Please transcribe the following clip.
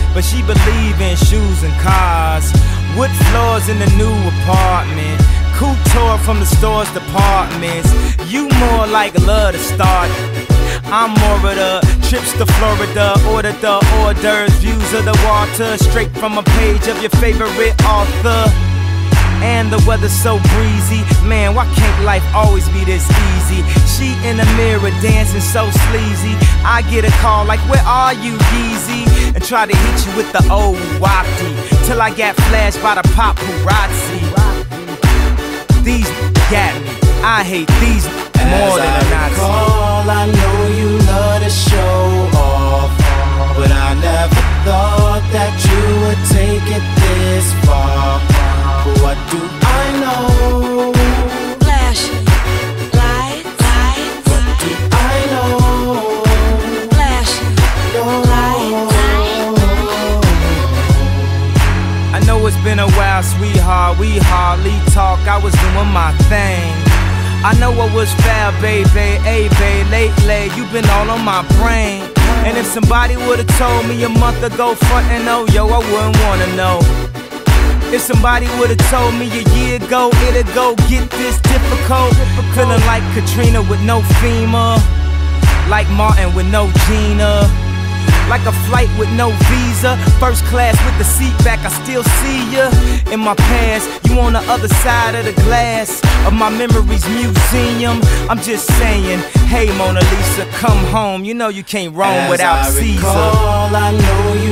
but she believe in shoes and cars. Wood floors in the new apartment, couture from the store's departments. You more like love to start. I'm more of the trips to Florida, order the hors d'oeuvres, views of the water, straight from a page of your favorite author. And the weather's so breezy, man, why can't life always be this easy? She in the mirror dancing so sleazy. I get a call like, where are you, Yeezy? And try to hit you with the old wapty, till I got flashed by the paparazzi. These got me, I hate these more than a Nazi. I know you love to show off, but I never thought that you would take it this far. But what do I know? Flash, lights, what do I know? Flash, lights. I know it's been a while, sweetheart, we hardly talk. I was doing my thing. I know I was foul, baby, hey, babe, lately you been all on my brain. And if somebody would've told me a month ago, frontin' oh, yo, I wouldn't wanna know. If somebody would've told me a year ago, it'd go get this difficult. Feeling like Katrina with no FEMA, like Martin with no Gina, like a flight with no visa, first class with the seat back, I still see ya. In my past, you on the other side of the glass of my memories museum. I'm just saying, hey Mona Lisa, come home. You know you can't roam without Caesar. I know you